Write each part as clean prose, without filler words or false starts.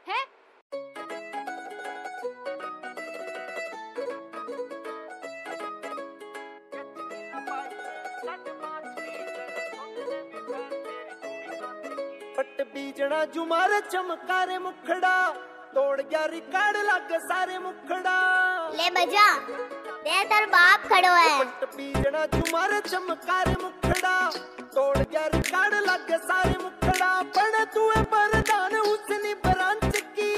है। पट बीजना जुमारे चमकारे मुखड़ा, तोड़ गया रिकॉर्ड लग सारे मुखड़ा। ले बजा दे तेरा बाप खड़ो है। पट बीजना जुमारे चमकारे मुखड़ा, तोड़ गया रिकॉर्ड लग सारे मुखड़ा। पण तू है बरदान हुस्नी ब्रांच की,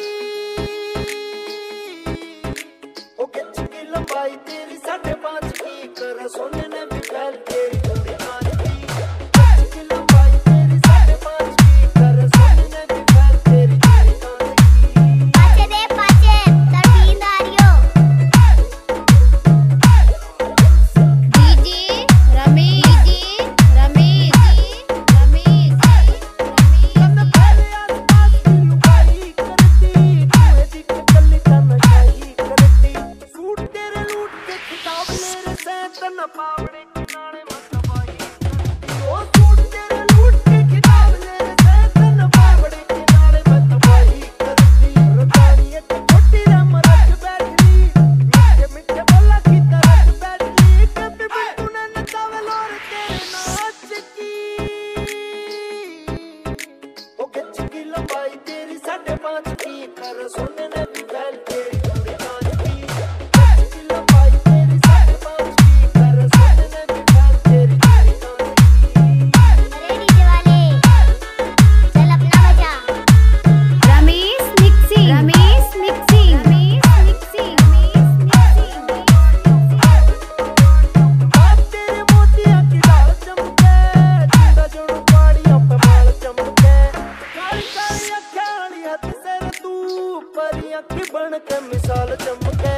ओ किच की लंबाई तेरी 5.5 की, कर सोने ने भी फैल तेरी थोड़ी कान की। किच की लंबाई तेरी 5.5 की, कर सोने ने भी फैल तेरी थोड़ी कान की। पाचे दे पाचे तर नींद आ रही हो। डीजे रमेश, कन फैले आसपास की लुगाई करती, तू है जी के गली तन्हाई करती। सूट तेरे लूट के खिताब मेरे से तन पावड़े किनारे मतवाई करती। ओ सूट तेरे लूट के खिताब मेरे से तन पावड़े किनारे मतवाई करती। रतानी एक छोटी रम रख बैठली, मीठे मीठे बोला की तरह बैठली। कभी भी तूने नचावे लोर तेरे नाच की, ओ किच की लंबाई तेरी 5.5 की, कर सोने ने भी फैल तेरी थोड़ी कान की। किच की लंबाई तेरी 5.5 की, कर सोने ने भी फैल तेरी थोड़ी कान की। अरे डीजे वाले चल अपना बजा। रमेश मिक्सिंग। बात तेरे मोतिया की डाल चमके, चूड़ा जोड़ू गाड़ियों पे माल चमके। काली काली अखाड़ी हथ से तू, परी अखी बन के मिसाल चमके।